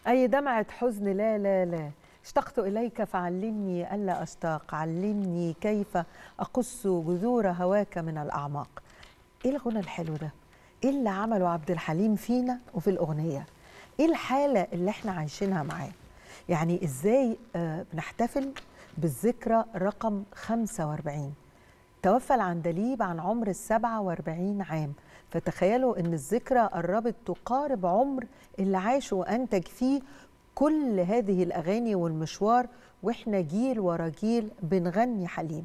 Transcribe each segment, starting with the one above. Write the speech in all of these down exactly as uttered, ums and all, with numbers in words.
أي دمعة حزن لا لا لا، اشتقت إليك فعلمني ألا أشتاق، علمني كيف أقص جذور هواك من الأعماق. إيه الغنى الحلو ده؟ إيه اللي عمله عبد الحليم فينا وفي الأغنية؟ إيه الحالة اللي احنا عايشينها معاه؟ يعني إزاي آه بنحتفل بالذكرى رقم خمسة وأربعين؟ توفى العندليب عن عمر السبعة وأربعين عام، فتخيلوا ان الذكرى قربت تقارب عمر اللي عاش وانتج فيه كل هذه الاغاني والمشوار، واحنا جيل ورا جيل بنغني حليم.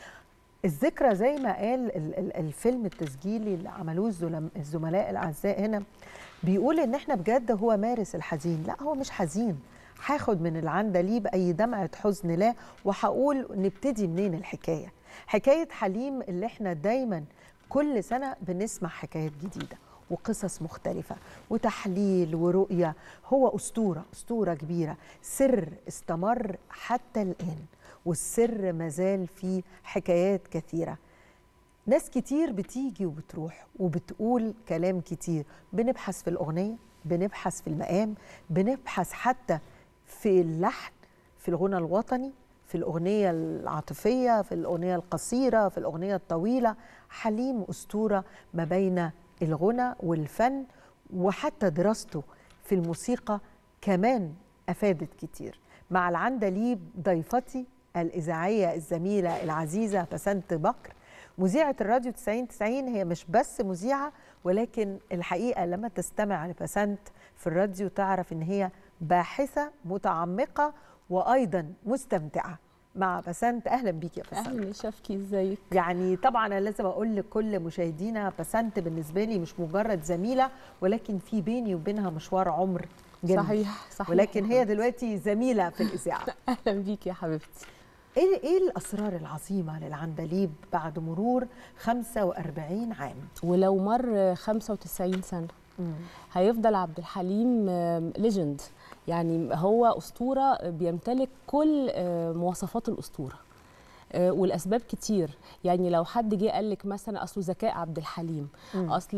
الذكرى زي ما قال الفيلم التسجيلي اللي عملوه الزملاء الاعزاء هنا، بيقول ان احنا بجد هو مارس الحزين. لا، هو مش حزين. هاخد من العندليب اي دمعة حزن لا، وهقول نبتدي منين الحكاية. حكاية حليم اللي احنا دايما كل سنة بنسمع حكايات جديدة وقصص مختلفة وتحليل ورؤية. هو أسطورة أسطورة كبيرة، سر استمر حتى الآن، والسر مازال فيه حكايات كثيرة. ناس كتير بتيجي وبتروح وبتقول كلام كتير، بنبحث في الأغنية، بنبحث في المقام، بنبحث حتى في اللحن، في الغنى الوطني، في الأغنية العاطفية، في الأغنية القصيرة، في الأغنية الطويلة. حليم أسطورة ما بين الغنى والفن، وحتى دراسته في الموسيقى كمان أفادت كتير. مع العندليب ضيفتي الإذاعية الزميلة العزيزة بسنت بكر، مذيعة الراديو تسعين تسعين. هي مش بس مذيعة، ولكن الحقيقة لما تستمع لبسنت في الراديو تعرف إن هي باحثة متعمقة وأيضا مستمتعة مع بسنت. أهلا بيك يا بسنت. أهلا يا شفكي، ازيك؟ يعني طبعا أنا لازم أقول لكل مشاهدينا، بسنت بالنسبة لي مش مجرد زميلة، ولكن في بيني وبينها مشوار عمر جميل. صحيح صحيح، ولكن هي دلوقتي زميلة في الإذاعة. أهلا بيك يا حبيبتي. ايه ايه الاسرار العظيمه للعندليب بعد مرور خمسة وأربعين عام؟ ولو مر خمسة وتسعين سنة مم. هيفضل عبد الحليم ليجند، يعني هو أسطورة بيمتلك كل مواصفات الأسطورة، والاسباب كتير. يعني لو حد جه قال لك مثلا اصله ذكاء عبد الحليم، مم. اصل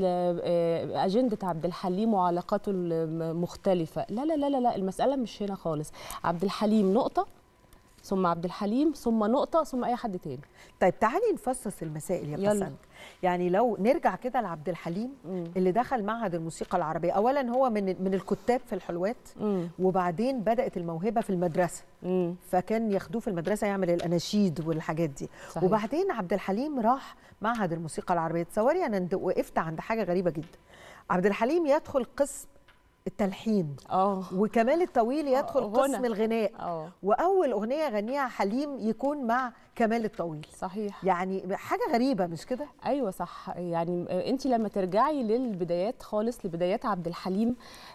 اجنده عبد الحليم وعلاقاته المختلفه، لا لا لا لا، المساله مش هنا خالص. عبد الحليم نقطه، ثم عبد الحليم، ثم نقطة، ثم أي حد تاني. طيب تعالي نفصص المسائل يا بسنت. يعني لو نرجع كده لعبد الحليم مم. اللي دخل معهد الموسيقى العربية، أولا هو من من الكتاب في الحلوات، مم. وبعدين بدأت الموهبة في المدرسة، مم. فكان ياخدوه في المدرسة يعمل الأناشيد والحاجات دي. صحيح. وبعدين عبد الحليم راح معهد الموسيقى العربية. تصوري أنا وقفت عند حاجة غريبة جدا. عبد الحليم يدخل قسم التلحين، اه وكمال الطويل يدخل أوه. قسم الغناء، اه واول اغنيه غنيها حليم يكون مع كمال الطويل. صحيح، يعني حاجه غريبه مش كده؟ ايوه صح. يعني انت لما ترجعي للبدايات خالص، لبدايات عبد الحليم،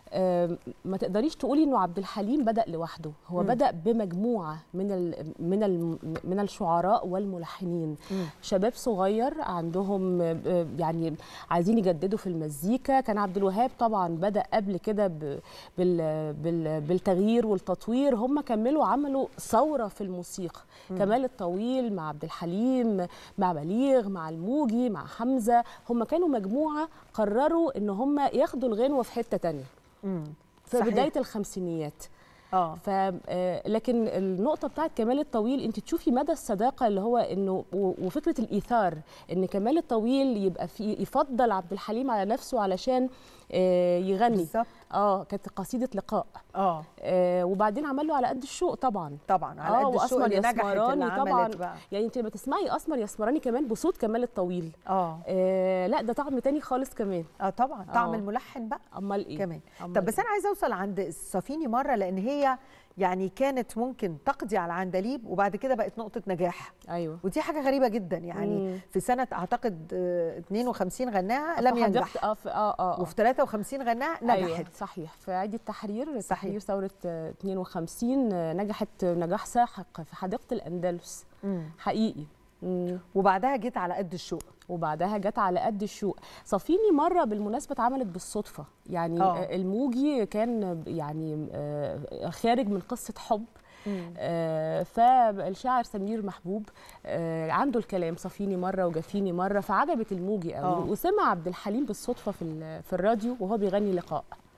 ما تقدريش تقولي انه عبد الحليم بدا لوحده. هو م. بدا بمجموعه من ال من ال من الشعراء والملحنين، م. شباب صغير عندهم يعني عايزين يجددوا في المزيكا. كان عبد الوهاب طبعا بدا قبل كده بال بال بالتغيير والتطوير، هم كملوا عملوا ثوره في الموسيقى. م. كمال الطويل مع عبد الحليم، مع بليغ، مع الموجي، مع حمزه، هم كانوا مجموعه قرروا ان هم ياخدوا الغنوه في حته ثانيه في صحيح. بدايه الخمسينيات. اه ف لكن النقطه بتاعت كمال الطويل، انت تشوفي مدى الصداقه اللي هو انه، وفكره الايثار، ان كمال الطويل يبقى في يفضل عبد الحليم على نفسه علشان يغني بالظبط. اه كانت قصيده لقاء. اه, آه وبعدين عمل له على قد الشوق طبعا طبعا على قد الشوق اللي نجحت يسمراني طبعا بقى. يعني انت لما تسمعي اسمر يسمراني كمان بصوت كمال الطويل، اه, آه لا ده طعم تاني خالص كمان. اه طبعا طعم الملحن بقى. امال ايه كمان. طب بس انا عايزه اوصل عند الصافيني مره، لان هي يعني كانت ممكن تقضي على العندليب وبعد كده بقت نقطه نجاح. ايوه ودي حاجه غريبه جدا. يعني مم. في سنه اعتقد اتنين وخمسين غناها لم ينجح، اه اه اه وفي ثلاثة وخمسين غناها نجحت. أيوة صحيح. في عيد التحرير، صحيح. تحرير ثوره اتنين وخمسين نجحت نجاح ساحق في حديقه الاندلس. مم. حقيقي. مم. وبعدها جت على قد الشوق. وبعدها جت على قد الشوق. صافيني مره بالمناسبه اتعملت بالصدفه، يعني أوه. الموجي كان يعني خارج من قصه حب، آه فالشاعر سمير محبوب آه عنده الكلام صافيني مره وجافيني مره، فعجبت الموجي قوي، وسمع عبد الحليم بالصدفه في في الراديو وهو بيغني لقاء.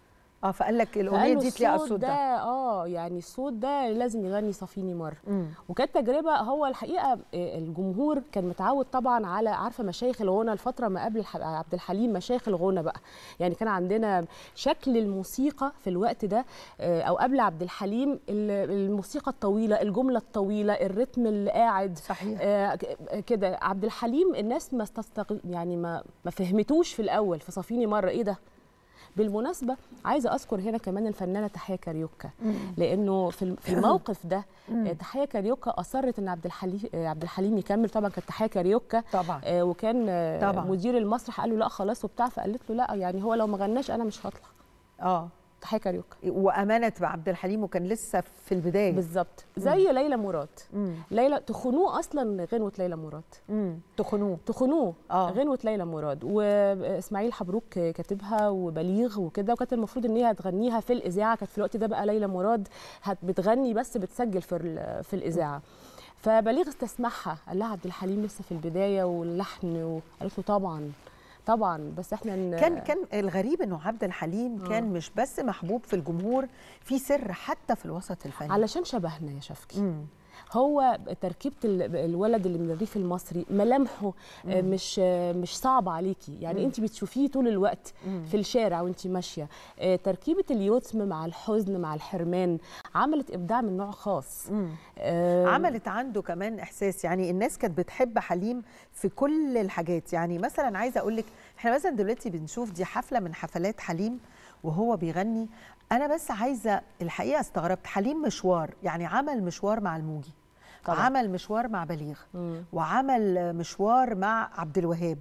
اه فقال لك فقال الاغنيه له دي تلاقي الصوت الصوت ده ده. اه يعني الصوت ده لازم يغني صافيني مره. مم. وكانت تجربه. هو الحقيقه آه، الجمهور كان متعود طبعا على عارفه مشايخ الغنى الفتره ما قبل الح- عبد الحليم، مشايخ الغنى بقى. يعني كان عندنا شكل الموسيقى في الوقت ده آه، او قبل عبد الحليم ال- الموسيقى الطويله، الجمله الطويله، الريتم اللي قاعد صحيح. آه، ك- كده. عبد الحليم الناس ما استستغ... يعني ما ما فهمتوش في الاول في صافيني مره ايه ده. بالمناسبة عايزة أذكر هنا كمان الفنانة تحية كاريوكا، لأنه في في الموقف ده آه، تحية كاريوكا أصرت إن عبد الحليم آه، عبد الحليم يكمل. طبعا كانت تحية كاريوكا طبعا. آه، وكان آه، طبعا. مدير المسرح قال له لا خلاص وبتاع، فقالت له لا يعني هو لو ما غناش أنا مش هطلع. اه تحية كاريوكا وامانت بعبد الحليم وكان لسه في البدايه. بالظبط زي ليلى مراد. مم. ليلى تخنوه أصلا غنوة ليلى مراد، امم تخنوه. تخنوه آه. غنوة ليلى مراد، واسماعيل حبروك كاتبها وبليغ وكده، وكانت المفروض ان هي هتغنيها في الاذاعه. كانت في الوقت ده بقى ليلى مراد هت بتغني بس بتسجل في ال- في الاذاعه. فبليغ استسمحها، قال لها عبد الحليم لسه في البدايه واللحن، وقالت له طبعا طبعا بس احنا ن... كان كان الغريب انه عبد الحليم كان مش بس محبوب في الجمهور، في سر حتى في الوسط الفني. علشان شبهنا يا شفكي. مم. هو تركيبه ال- الولد اللي من الريف المصري، ملامحه آه، مش آه، مش صعبه عليكي، يعني انت بتشوفيه طول الوقت في الشارع وانت ماشيه. آه، تركيبه اليتم مع الحزن مع الحرمان عملت ابداع من نوع خاص. آه، عملت عنده كمان احساس، يعني الناس كانت بتحب حليم في كل الحاجات. يعني مثلا عايزه اقول لك احنا مثلا دلوقتي بنشوف دي حفله من حفلات حليم وهو بيغني. انا بس عايزه الحقيقه استغربت، حليم مشوار، يعني عمل مشوار مع الموجي، طبعاً. عمل مشوار مع بليغ، مم. وعمل مشوار مع عبد الوهاب.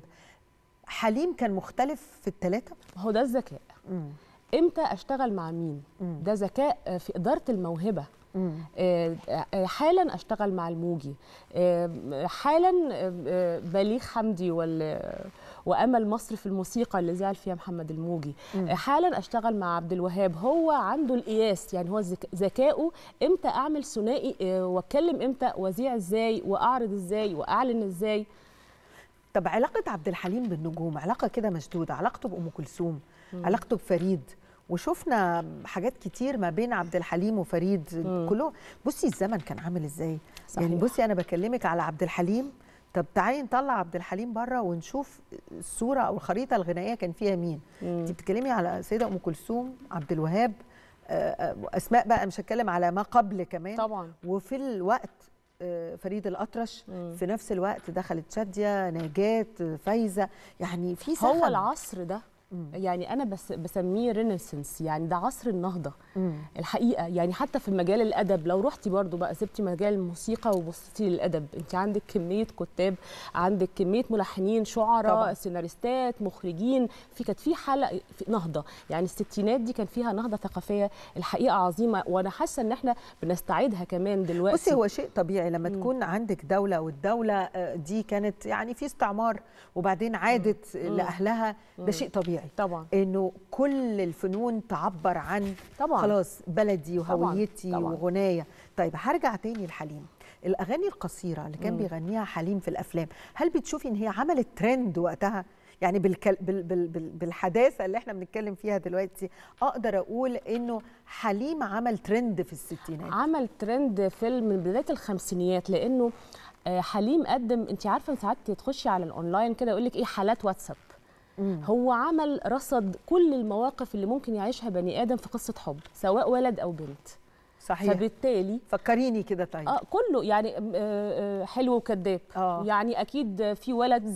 حليم كان مختلف في الثلاثه. هو ده الذكاء. امتى اشتغل مع مين؟ ده ذكاء آه، في اداره الموهبه. آه، آه، حالا اشتغل مع الموجي، آه، حالا آه، آه، بليغ حمدي وال وامل مصر في الموسيقى اللي زعل فيها محمد الموجي، آه، حالا اشتغل مع عبد الوهاب. هو عنده القياس، يعني هو ذك- ذكائه امتى اعمل ثنائي آه، واتكلم امتى واذيع ازاي واعرض ازاي واعلن ازاي. طب علاقه عبد الحليم بالنجوم علاقه كده مشدوده، علاقته بام كلثوم، علاقته بفريد، وشفنا حاجات كتير ما بين عبد الحليم وفريد كله. بصي الزمن كان عامل ازاي. صحيح. يعني بصي انا بكلمك على عبد الحليم، طب تعالي نطلع عبد الحليم بره ونشوف الصوره او الخريطه الغنائيه كان فيها مين. انت بتتكلمي على السيده ام كلثوم، عبد الوهاب، آه، آه، اسماء بقى، مش هتكلم على ما قبل كمان طبعا. وفي الوقت آه، فريد الأطرش، في نفس الوقت دخلت شادية، نجاة، فايزة، يعني في سخن. هو العصر ده يعني انا بس بسميه رينيسانس، يعني ده عصر النهضه. مم. الحقيقه يعني حتى في مجال الادب، لو رحتي برضو بقى سبتي مجال الموسيقى وبصيتي للادب، انت عندك كميه كتاب، عندك كميه ملحنين، شعراء، طبعاً. سيناريستات، مخرجين. في كانت في حلقه في نهضه، يعني الستينات دي كان فيها نهضه ثقافيه الحقيقه عظيمه، وانا حاسه ان احنا بنستعيدها كمان دلوقتي. بصي هو شيء طبيعي لما مم. تكون عندك دولة، والدولة آه، دي كانت يعني في استعمار وبعدين عادت مم. لأهلها، ده شيء طبيعي طبعا انه كل الفنون تعبر عن طبعا خلاص بلدي وهويتي طبعاً. وغنايا. طيب هرجع تاني لحليم، الاغاني القصيره اللي كان مم. بيغنيها حليم في الافلام، هل بتشوفي ان هي عملت ترند وقتها؟ يعني بالكل... بال... بال... بال... بالحداثه اللي احنا بنتكلم فيها دلوقتي اقدر اقول انه حليم عمل ترند في الستينات. عمل ترند فيلم من بدايه الخمسينيات، لانه آه، حليم قدم، انت عارفه ساعات تخشي على الاونلاين كده يقول لك ايه حالات واتساب. مم. هو عمل رصد كل المواقف اللي ممكن يعيشها بني ادم في قصه حب، سواء ولد او بنت. صحيح. فبالتالي فكريني كده. طيب اه كله يعني آه حلو وكذاب، يعني اكيد في ولد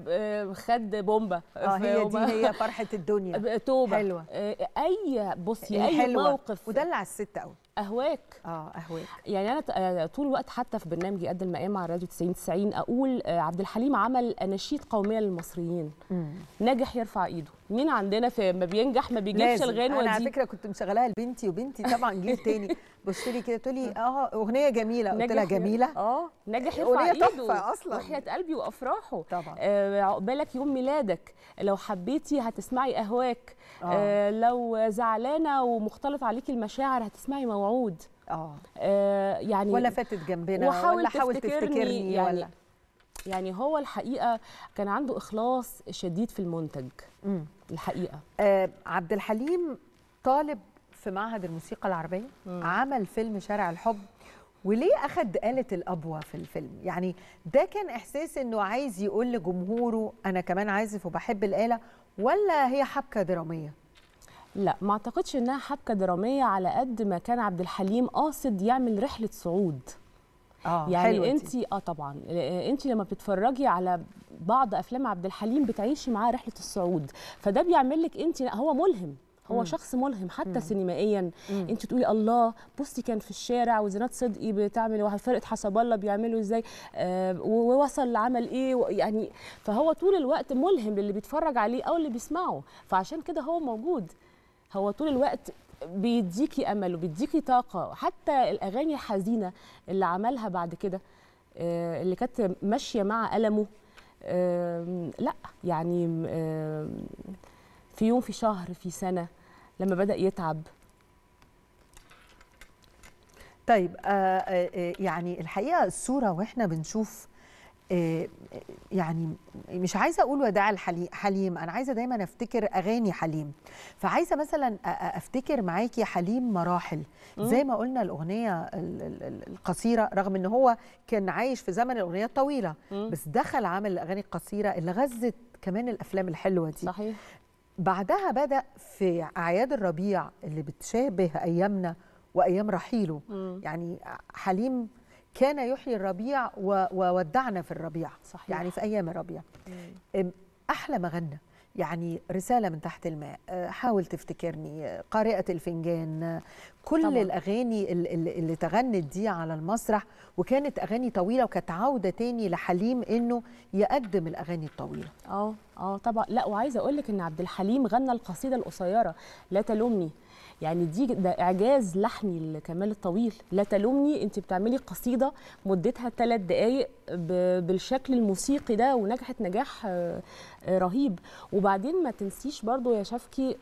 آه خد بومبا، اه هي دي هي فرحه الدنيا، توبه حلوه. آه اي بصي اي حلوة. موقف ودلع الست قوي. اهواك اه اهواك. يعني انا طول الوقت حتى في برنامجي قد المقام على راديو تسعين تسعين اقول عبد الحليم عمل اناشيد قوميه للمصريين. مم. ناجح يرفع ايده. مين عندنا في ما بينجح ما بيجيبش الغنوه دي؟ انا على فكره كنت مشغلاها لبنتي، وبنتي طبعا جيل تاني بص لي كده تقول لي اه اغنيه جميله، قلت لها جميله اه ناجح يرفع ايده، تحفه اصلا، وحياه قلبي وافراحه طبعا. آه عقبالك يوم ميلادك، لو حبيتي هتسمعي اهواك، آه. آه لو زعلانه ومختلط عليكي المشاعر هتسمعي موعود. اه, آه يعني ولا فاتت جنبنا، ولا حاول تفتكرني، يعني ولا يعني هو الحقيقه كان عنده اخلاص شديد في المنتج. مم. الحقيقه آه عبد الحليم طالب في معهد الموسيقى العربيه، مم. عمل فيلم شارع الحب، وليه اخد آلة الأبوة في الفيلم؟ يعني ده كان احساس انه عايز يقول لجمهوره انا كمان عازف وبحب الآلة، ولا هي حبكه دراميه؟ لا، ما اعتقدش انها حبكه دراميه على قد ما كان عبد الحليم قاصد يعمل رحله صعود. اه يعني انت اه طبعا انت لما بتتفرجي على بعض افلام عبد الحليم بتعيشي معاه رحله الصعود، فده بيعمل لك انت هو ملهم، هو مم. شخص ملهم حتى مم. سينمائيا. مم. انت تقولي الله بصي كان في الشارع وزينات صدقي بتعمل فرقه حسب الله بيعملوا ازاي، آه ووصل لعمل ايه يعني. فهو طول الوقت ملهم للي بيتفرج عليه او اللي بيسمعه، فعشان كده هو موجود. هو طول الوقت بيديكي امل وبيديكي طاقه. حتى الاغاني الحزينه اللي عملها بعد كده آه اللي كانت ماشيه مع المه، آه لا يعني آه في يوم في شهر في سنة لما بدأ يتعب. طيب آه آه يعني الحقيقة الصورة واحنا بنشوف آه يعني مش عايزة أقول وداع الحليم، أنا عايزة دايما أفتكر أغاني حليم. فعايزة مثلا أفتكر معاكي حليم مراحل، زي ما قلنا الأغنية القصيرة، رغم أن هو كان عايش في زمن الأغنية الطويلة، بس دخل عمل الأغاني القصيرة اللي غزت كمان الأفلام الحلوة دي. صحيح. بعدها بدأ في أعياد الربيع اللي بتشابه أيامنا وأيام رحيله. مم. يعني حليم كان يحيي الربيع وودعنا في الربيع. صحيح. يعني في أيام الربيع. مم. أحلى ما غنى يعني رسالة من تحت الماء، حاول تفتكرني، قارئة الفنجان، كل طبعا. الأغاني اللي, اللي تغنت دي على المسرح، وكانت أغاني طويلة، وكانت عودة تاني لحليم إنه يقدم الأغاني الطويلة. اه اه طبعا. لا، وعايزة أقول لك إن عبد الحليم غنى القصيدة القصيرة لا تلومني. يعني دي ده إعجاز لحني لكمال الطويل. لا تلومني، أنت بتعملي قصيدة مدتها ثلاث دقايق بالشكل الموسيقي ده، ونجحت نجاح رهيب. وبعدين ما تنسيش برضو يا شفكي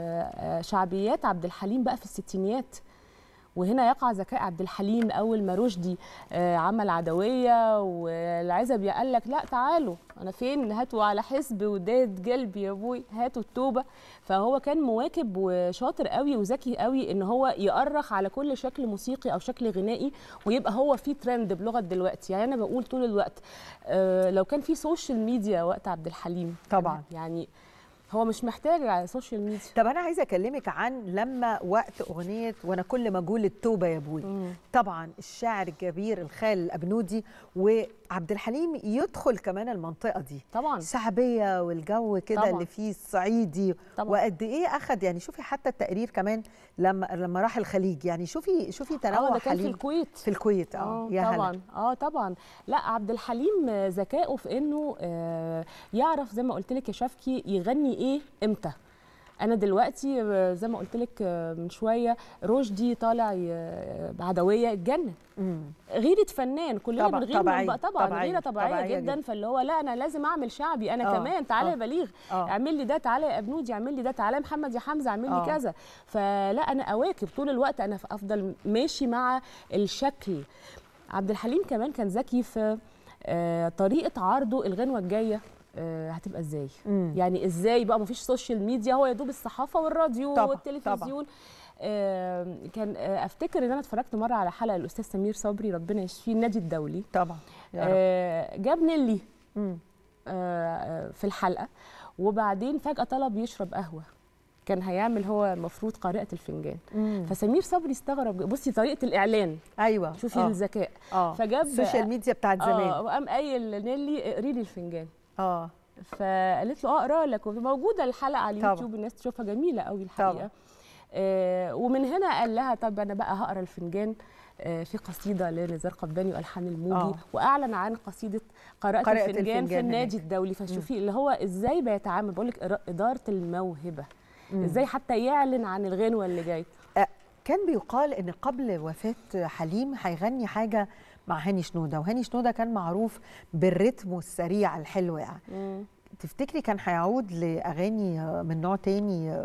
شعبيات عبد الحليم بقى في الستينيات، وهنا يقع ذكاء عبد الحليم. اول ما رشدي عمل عدويه والعزبي قال لك لا تعالوا انا فين، هاتوا على حسب وداد قلبي يا ابوي هاتوا التوبه. فهو كان مواكب وشاطر قوي وذكي قوي ان هو يأرخ على كل شكل موسيقي او شكل غنائي، ويبقى هو في ترند بلغه دلوقتي. يعني انا بقول طول الوقت لو كان في سوشيال ميديا وقت عبد الحليم طبعا يعني هو مش محتاج على السوشيال ميديا. طب انا عايزه اكلمك عن لما وقت اغنيه وانا كل ما اقول التوبه يا ابوي، مم. طبعا الشاعر الكبير الخال الابنودي وعبد الحليم يدخل كمان المنطقه دي طبعا، الشعبيه والجو كده اللي فيه الصعيدي طبعا. وقد ايه اخذ، يعني شوفي حتى التقرير كمان لما لما راح الخليج، يعني شوفي شوفي تنوع ده كان حليم في الكويت. في الكويت اه يا طبعا هلا. اه طبعا. لا عبد الحليم ذكائه في انه آه يعرف زي ما قلت لك يا شفكي يغني ايه امتى. انا دلوقتي زي ما قلت لك من شويه رشدي طالع بعدويه اتجنن، غيره فنان كلنا طبعا بنغير طبعاً بقى طبعا طبعاً غيره طبيعيه, طبيعية جدا, جدا. فاللي هو لا انا لازم اعمل شعبي انا أوه. كمان تعالى يا بليغ أوه. اعمل لي ده، تعالى يا ابنودي اعمل لي ده، تعالى يا محمد يا حمزه اعمل لي كذا. فلا انا اواكب طول الوقت، انا افضل ماشي مع الشكل. عبد الحليم كمان كان ذكي في طريقه عرضه الغنوه الجايه هتبقى ازاي. مم. يعني ازاي بقى مفيش سوشيال ميديا، هو يا دوب الصحافه والراديو طبعًا والتلفزيون طبعًا. آه كان آه افتكر ان انا اتفرجت مره على حلقه الاستاذ سمير صبري ربنا يشفيه النادي الدولي طبعا آه جاب نيلي آه في الحلقه، وبعدين فجاه طلب يشرب قهوه، كان هيعمل هو المفروض قارئة الفنجان. مم. فسمير صبري استغرب، بصي طريقة الإعلان أيوة شوفي آه. الذكاء آه. فجاب السوشيال ميديا بتاعت زمان اه وقام قايل نيلي اقري لي الفنجان. اه فقالت له اقرا لك، وموجوده الحلقه على اليوتيوب الناس تشوفها جميله قوي الحقيقه طبعا. آه ومن هنا قال لها طب انا بقى هقرا الفنجان آه في قصيده لنزار قباني والحان الموجي آه. واعلن عن قصيده قراءه الفنجان, الفنجان في النادي الدولي. فشوفي اللي هو ازاي بيتعامل، بقول لك اداره الموهبه مم. ازاي حتى يعلن عن الغنوه اللي جايه. آه كان بيقال ان قبل وفاه حليم هيغني حاجه مع هاني شنودة، وهاني شنودة كان معروف بالريتم السريع الحلو يعني. مم. تفتكري كان هيعود لأغاني من نوع تاني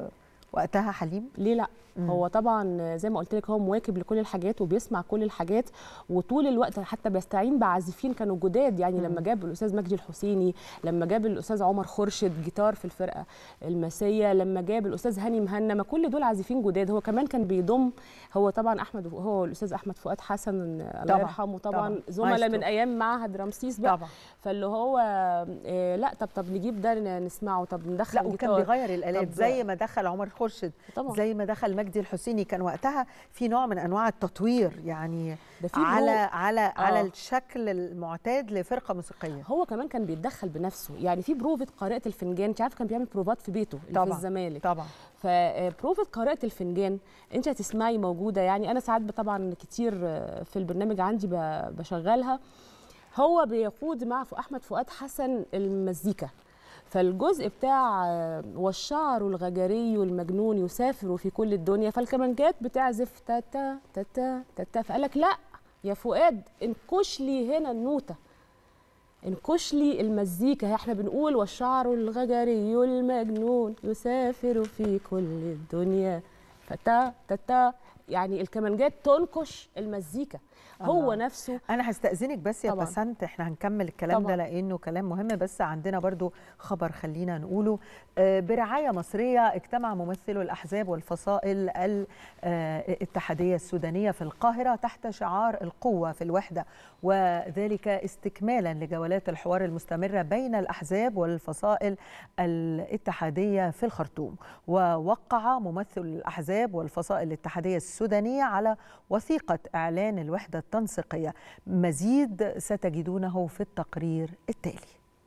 وقتها حليم؟ ليه لا؟ مم. هو طبعا زي ما قلت لك هو مواكب لكل الحاجات وبيسمع كل الحاجات، وطول الوقت حتى بيستعين بعازفين كانوا جداد يعني. مم. لما جاب الاستاذ مجدي الحسيني، لما جاب الاستاذ عمر خورشيد جيتار في الفرقه المسيه، لما جاب الاستاذ هاني مهنا، ما كل دول عازفين جداد. هو كمان كان بيضم، هو طبعا احمد، هو الاستاذ احمد فؤاد حسن الله يرحمه طبعا زملاء من ايام معهد رمسيس بقى. طبعا. فاللي هو إيه لا طب طب نجيب ده نسمعه، طب ندخل لا وكان بيغير الالات زي ما دخل عمر خورشيد، زي ما دخل مجدي الحسيني. كان وقتها في نوع من انواع التطوير يعني على على آه. على الشكل المعتاد لفرقه موسيقيه. هو كمان كان بيتدخل بنفسه يعني في بروفه قارئه الفنجان، انت عارفه كان بيعمل بروفات في بيته اللي في الزمالك طبعا. فبروفه قارئه الفنجان انت هتسمعي موجوده يعني. انا ساعات طبعا كتير في البرنامج عندي بشغلها. هو بيقود مع احمد فؤاد حسن المزيكا، فالجزء بتاع والشعر الغجري المجنون يسافر في كل الدنيا، فالكمانجات بتعزف تاتا تاتا تاتا، فقال لك لا يا فؤاد انكش لي هنا النوته، انكش لي المزيكا. احنا بنقول والشعر الغجري المجنون يسافر في كل الدنيا فتا تاتا، يعني الكمانجات تنكش المزيكا. هو الله. نفسه. انا هستأذنك بس يا بسنت، احنا هنكمل الكلام طبعا. ده لانه كلام مهم، بس عندنا برضو خبر خلينا نقوله. برعايه مصريه اجتمع ممثلو الاحزاب والفصائل الاتحاديه السودانيه في القاهره تحت شعار القوه في الوحده، وذلك استكمالا لجولات الحوار المستمره بين الاحزاب والفصائل الاتحاديه في الخرطوم. ووقع ممثل الاحزاب والفصائل الاتحاديه السودانيه على وثيقه اعلان الوحده التنسيقية. مزيد ستجدونه في التقرير التالي.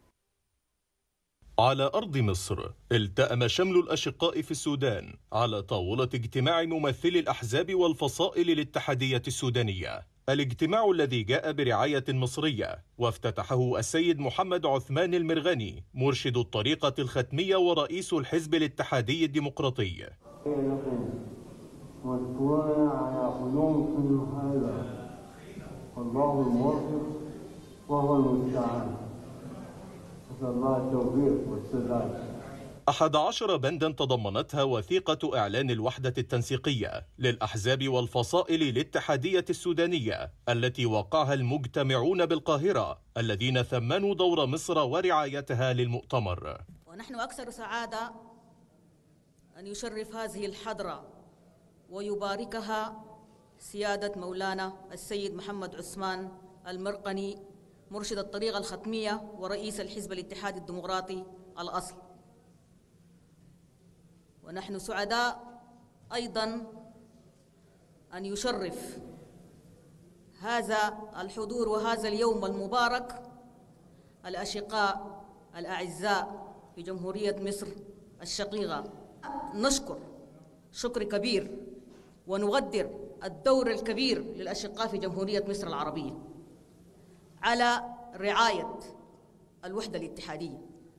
على أرض مصر التأم شمل الأشقاء في السودان على طاولة اجتماع ممثلي الأحزاب والفصائل الاتحادية السودانية. الاجتماع الذي جاء برعاية مصرية وافتتحه السيد محمد عثمان المرغني مرشد الطريقة الختمية ورئيس الحزب الاتحادي الديمقراطي. مدفوعة على قلوبكم هذا والله الموفق وهو المستعان، نسأل الله التوفيق والسداد. أحد عشر بندا تضمنتها وثيقة إعلان الوحدة التنسيقية للأحزاب والفصائل الاتحادية السودانية التي وقعها المجتمعون بالقاهرة الذين ثمنوا دور مصر ورعايتها للمؤتمر. ونحن أكثر سعادة أن يشرف هذه الحضرة ويباركها سيادة مولانا السيد محمد عثمان المرقني مرشد الطريقة الختمية ورئيس الحزب الاتحادي الديمقراطي الأصل. ونحن سعداء أيضا أن يشرف هذا الحضور وهذا اليوم المبارك الأشقاء الأعزاء في جمهورية مصر الشقيقة. نشكر شكر كبير ونقدر الدور الكبير للأشقاء في جمهورية مصر العربية على رعاية الوحدة الاتحادية،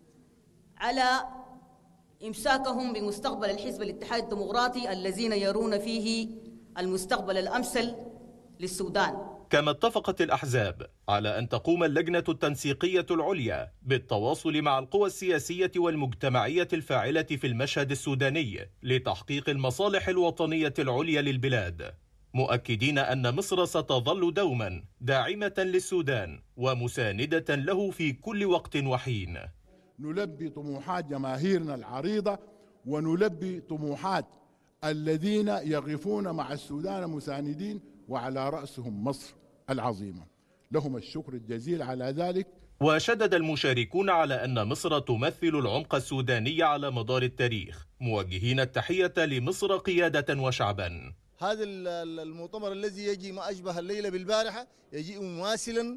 على إمساكهم بمستقبل الحزب الاتحادي الديمقراطي الذين يرون فيه المستقبل الأمثل للسودان. كما اتفقت الأحزاب على أن تقوم اللجنة التنسيقية العليا بالتواصل مع القوى السياسية والمجتمعية الفاعلة في المشهد السوداني لتحقيق المصالح الوطنية العليا للبلاد، مؤكدين أن مصر ستظل دوما داعمة للسودان ومساندة له في كل وقت وحين. نلبي طموحات جماهيرنا العريضة ونلبي طموحات الذين يقفون مع السودان مساندين وعلى رأسهم مصر العظيمة، لهم الشكر الجزيل على ذلك. وشدد المشاركون على أن مصر تمثل العمق السوداني على مدار التاريخ، موجهين التحية لمصر قيادة وشعبا. هذا المؤتمر الذي يجي ما أشبه الليلة بالبارحة يجيء مماثلا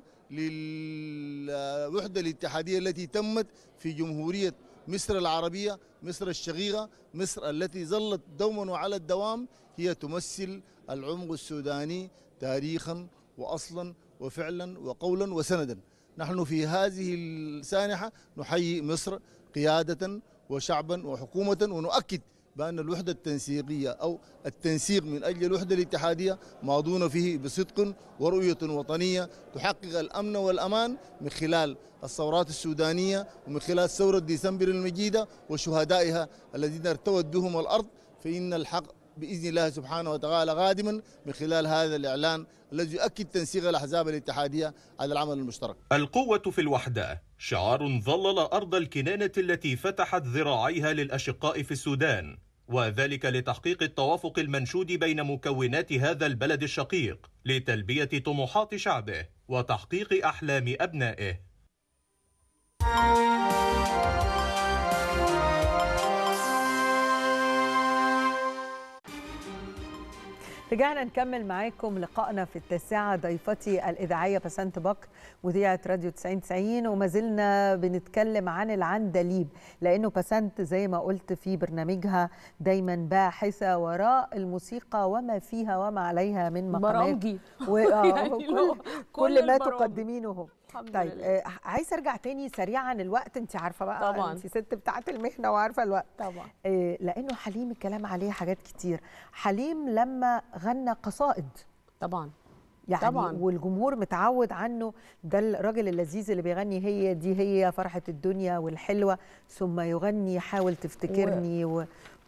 للوحدة الاتحادية التي تمت في جمهورية مصر العربية، مصر الشقيقة، مصر التي ظلت دوما وعلى الدوام هي تمثل العمق السوداني تاريخا وأصلا وفعلا وقولا وسندا. نحن في هذه السانحة نحيي مصر قيادة وشعبا وحكومة، ونؤكد بأن الوحدة التنسيقية أو التنسيق من أجل الوحدة الاتحادية ماضون فيه بصدق ورؤية وطنية تحقق الأمن والأمان من خلال الثورات السودانية ومن خلال ثورة ديسمبر المجيدة وشهدائها الذين ارتوت بهم الأرض فإن الحق بإذن الله سبحانه وتعالى قادما من خلال هذا الإعلان الذي يؤكد تنسيق الأحزاب الاتحادية على العمل المشترك. القوة في الوحدة شعار ظلل أرض الكنانة التي فتحت ذراعيها للأشقاء في السودان، وذلك لتحقيق التوافق المنشود بين مكونات هذا البلد الشقيق لتلبية طموحات شعبه وتحقيق أحلام أبنائه. رجعنا نكمل معاكم لقائنا في التاسعة. ضيفتي الإذاعية بسنت بكر مذيعة راديو تسعين تسعين، وما زلنا بنتكلم عن العندليب، لأنه بسنت زي ما قلت في برنامجها دايما باحثة وراء الموسيقى وما فيها وما عليها من مقامات برامجي و... يعني كل, كل ما تقدمينه. طيب آه عايز ارجع تاني سريعا. الوقت انت عارفه بقى، طبعا انت ست بتاعه المهنه وعارفه الوقت طبعا. آه لانه حليم الكلام عليه حاجات كتير. حليم لما غنى قصائد طبعا يعني طبعا، والجمهور متعود عنه، ده الراجل اللذيذ اللي بيغني هي دي هي فرحه الدنيا والحلوه، ثم يغني حاول تفتكرني و,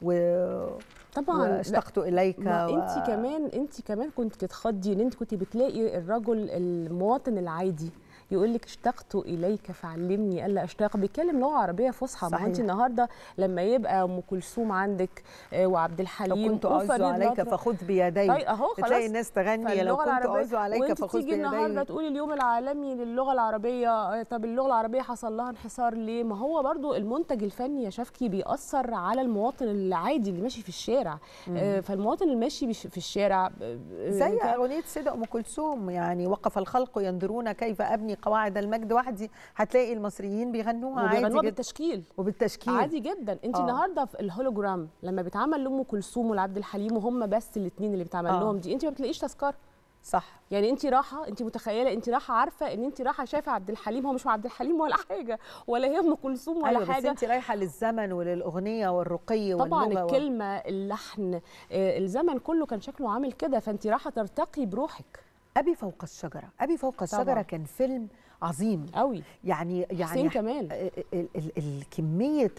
و... طبعا واشتقت اليك. و... انت كمان انت كمان كنت تتخضي ان انت كنت بتلاقي الرجل المواطن العادي يقول لك اشتقت اليك فعلمني الا اشتاق، بيتكلم لغه عربيه فصحى. ما انت النهارده لما يبقى ام كلثوم عندك وعبد الحليم كنت اعوذ عليك فخذ بيدي، طيب اهو خلاص تلاقي الناس تغني لو كنت اعوذ عليك فخذ بيدي. تيجي النهارده تقولي اليوم العالمي للغه العربيه، طب اللغه العربيه حصل لها انحسار ليه؟ ما هو برضو المنتج الفني يا شفكي بيأثر على المواطن العادي اللي ماشي في الشارع. مم. فالمواطن اللي ماشي في الشارع زي اغنيه سيده ام كلثوم، يعني وقف الخلق ينظرون كيف ابني قواعد المجد وحدي، هتلاقي المصريين بيغنوها عادي وبيغنوها بالتشكيل وبالتشكيل عادي جدا. انت النهارده في الهولوجرام لما بيتعمل لام كلثوم ولعبد الحليم وهم بس الاثنين اللي بيتعمل آه. لهم دي، انت ما بتلاقيش تذكره. صح، يعني انت رايحه، انت متخيله انت رايحه عارفه ان انت رايحه شايفه عبد الحليم، هو مش عبد الحليم ولا حاجه، ولا هي ام كلثوم ولا أيوة حاجه، بس انت رايحه للزمن وللاغنيه والرقي طبعا واللغه الكلمه و... اللحن آه الزمن كله كان شكله عامل كده، فانت رايحه ترتقي بروحك. ابي فوق الشجره، ابي فوق الشجره طبعا. كان فيلم عظيم قوي يعني يعني حسين كمال ال ال ال ال كميه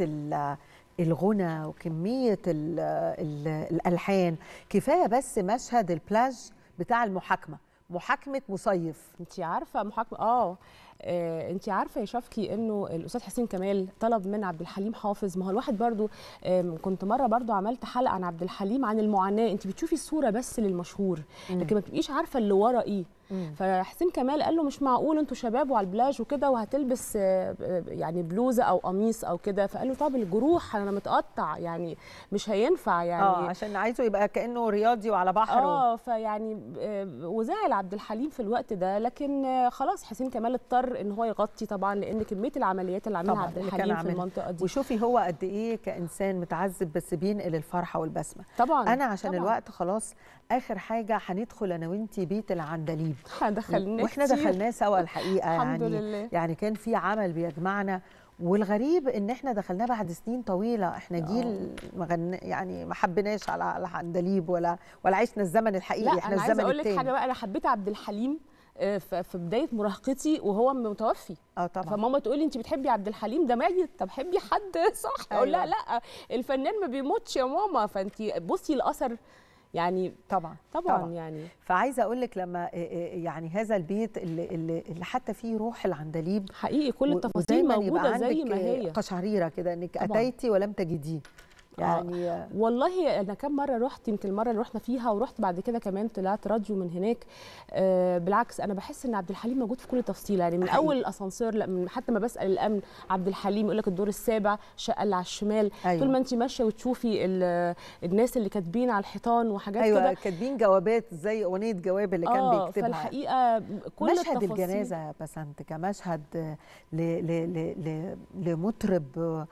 الغنى وكميه ال ال الالحان. كفايه بس مشهد البلاج بتاع المحاكمه، محاكمه مصيف. انت عارفه محاكمه اه آه، انت عارفه يا شفكي انه الاستاذ حسين كمال طلب من عبد الحليم حافظ، ما هو الواحد برضو آه كنت مره برضو عملت حلقه عن عبد الحليم عن المعاناه، انت بتشوفي الصوره بس للمشهور لكن ما بتبقيش عارفه اللي ورا ايه. مم. فحسين كمال قال له مش معقول انتوا شباب وعلى البلاج وكده وهتلبس آه يعني بلوزه او قميص او كده، فقال له طب الجروح انا متقطع يعني مش هينفع يعني اه عشان عايزه يبقى كانه رياضي وعلى بحر اه فيعني آه وزعل عبد الحليم في الوقت ده، لكن آه خلاص حسين كمال اضطر ان هو يغطي طبعا لان كميه العمليات اللي عملها عبد الحليم في المنطقه دي. وشوفي هو قد ايه كانسان متعذب بس بينقل الفرحه والبسمه. طبعا انا عشان طبعًا. الوقت خلاص اخر حاجه هندخل انا وانتي بيت العندليب، دخلناه واحنا دخلناه سوا الحقيقه. الحمد يعني لله. يعني كان في عمل بيجمعنا، والغريب ان احنا دخلناه بعد سنين طويله. احنا جيل مغن... يعني ما حبيناش على العندليب ولا ولا عشنا الزمن الحقيقي. احنا أنا الزمن التاني. لا انا عايزه اقول لك حاجه بقى، انا حبيت عبد الحليم في بدايه مراهقتي وهو متوفي. اه طبعا. فماما تقول لي انت بتحبي عبد الحليم ده ميت، طب حبي حد صح. اقول أيوة. لا لا الفنان ما بيموتش يا ماما، فانت بصي الاثر يعني طبعا طبعا, طبعا. يعني فعايزه اقول لك لما يعني هذا البيت اللي, اللي, اللي حتى فيه روح العندليب حقيقي كل التفاصيل موجوده زي ما هي، قشعريره كده انك طبعًا. اتيتي ولم تجديه يعني آه. والله انا كم مره رحت، يمكن المره اللي رحنا فيها ورحت بعد كده كمان طلعت راديو من هناك. آه بالعكس انا بحس ان عبد الحليم موجود في كل تفصيله، يعني من حقيقي. اول الاسانسير حتى ما بسال الامن عبد الحليم يقول لك الدور السابع الشقه اللي على الشمال. أيوة. طول ما انت ماشيه وتشوفي الناس اللي كاتبين على الحيطان وحاجات أيوة كده. ايوه كاتبين جوابات زي اغنيه جواب اللي كان آه بيكتبها. فالحقيقه كل مشهد التفاصيل. الجنازه بسنت كمشهد ل ل ل لمطرب،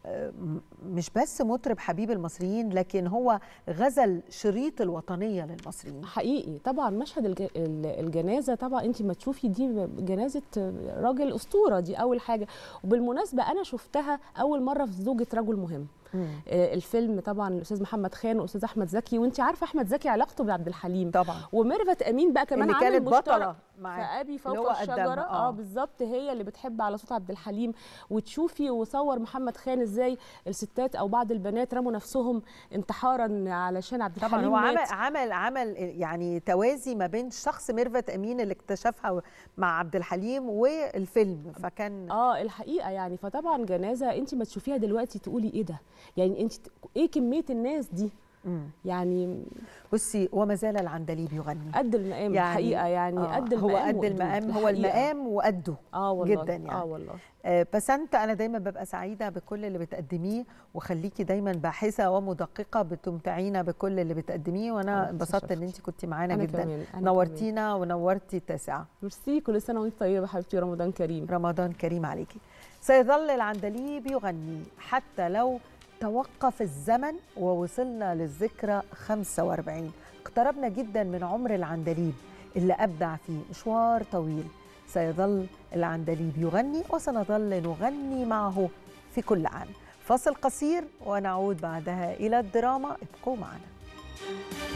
مش بس مطرب حبيب المصريين لكن هو غزل شريط الوطنيه للمصريين. حقيقي طبعا مشهد الجنازه طبعا انت ما تشوفي دي جنازه راجل اسطوره، دي اول حاجه. وبالمناسبه انا شفتها اول مره في زوجة رجل مهم. مم. الفيلم طبعا الاستاذ محمد خان والاستاذ احمد زكي، وانت عارفه احمد زكي علاقته بعبد الحليم طبعا، وميرفت امين بقى كمان اللي كانت بطله فابي اللي هو فوق قدامها. الشجره آه. اه بالظبط، هي اللي بتحب على صوت عبد الحليم. وتشوفي وصور محمد خان ازاي الستات او بعض البنات رموا نفسهم انتحارا علشان عبد الحليم. طبعا هو عمل مات. عمل عمل يعني توازي ما بين شخص ميرفت امين اللي اكتشفها مع عبد الحليم والفيلم، فكان اه الحقيقه يعني. فطبعا جنازه انت ما تشوفيها دلوقتي تقولي ايه ده، يعني انت ايه كميه الناس دي. مم. يعني بصي وما زال العندليب يغني قد المقام يعني الحقيقه يعني آه قد المقام هو قد المقام، هو المقام وقده اه والله جدا يعني. اه والله آه بس انت انا دايما ببقى سعيده بكل اللي بتقدميه، وخليكي دايما باحثه ومدققه بتمتعينا بكل اللي بتقدميه، وانا انبسطت ان انت كنتي معانا جدا. كمان. نورتينا كمان. ونورتي التاسعه. ميرسي، كل سنه وانت طيبه حبيبتي، رمضان كريم. رمضان كريم عليكي. سيظل العندليب يغني حتى لو توقف الزمن ووصلنا للذكرى خمسة وأربعين. اقتربنا جدا من عمر العندليب اللي أبدع فيه مشوار طويل. سيظل العندليب يغني وسنظل نغني معه في كل عام. فاصل قصير ونعود بعدها إلى الدراما، ابقوا معنا.